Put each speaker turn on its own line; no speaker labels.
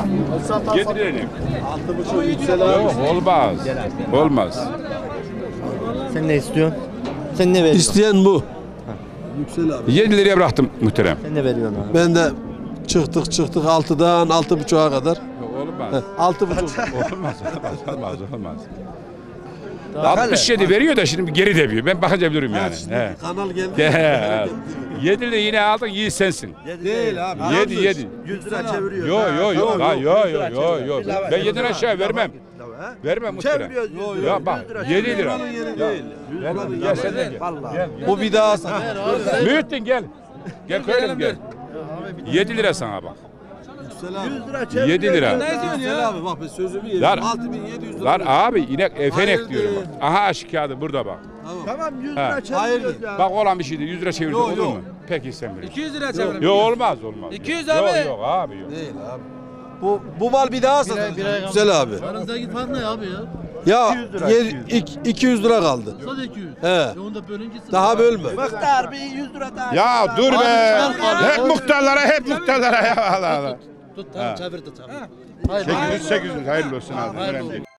Getirelim.
6,5 Yüksel abi.
Yok olmaz. Olmaz.
Sen ne istiyorsun? Sen ne veriyorsun?
İsteyen bu. Yüksel abi.
7 liraya bıraktım muhterem.
Sen ne veriyorsun abi?
Ben de çıktık 6'dan 6,5'a kadar.
Yok olmaz.
6,5.
Olmaz. 67 veriyor da şimdi geri de veriyor. Ben bakınca bilirim yani. He.
Kanal geldi.
He. 7 lira yine aldın iyi sensin.
Değil abi.
7.
100 lira çeviriyor.
Yo. Ben 7 lira aşağı vermem. Vermem muhterem. Ya bak 7 lira. Gel sen de gel.
Bu bir daha
Mühittin gel. Gel köylüm gel. 7 lira sana bak.
Yüksel abi.
100 lira çeviriyor.
7 lira.
Yüksel abi bak ben sözümü yedim.
Lan-
6.700 lira.
Lan abi inek efenek
Hayır
diyorum
değil.
bak. Aha aşk kağıdı burada bak.
Tamam 100
Ha.
lira çeviriyoruz
Hayır.
ya.
Bak olan bir şeydi 100 lira çevirdik
Yok,
olur
yok.
mu? Peki sen bilirsin.
200 lira çevirin.
Yok olmaz.
200
Yok,
abi.
Yok abi yok.
Değil abi. Bu mal bir daha satılacak. Yüksel abi.
Aranızdaki fark ne abi ya?
Ya
200 lira,
200 lira kaldı.
Sadece 200.
He.
Onda bölünce
Daha bölme.
Muhtar bir 100 lira daha.
Ya dur be. Hep muhtarlara ya Allah Allah.
Tut tamam çevirdi tamam.
800 hayırlı olsun abi. Önemli değil.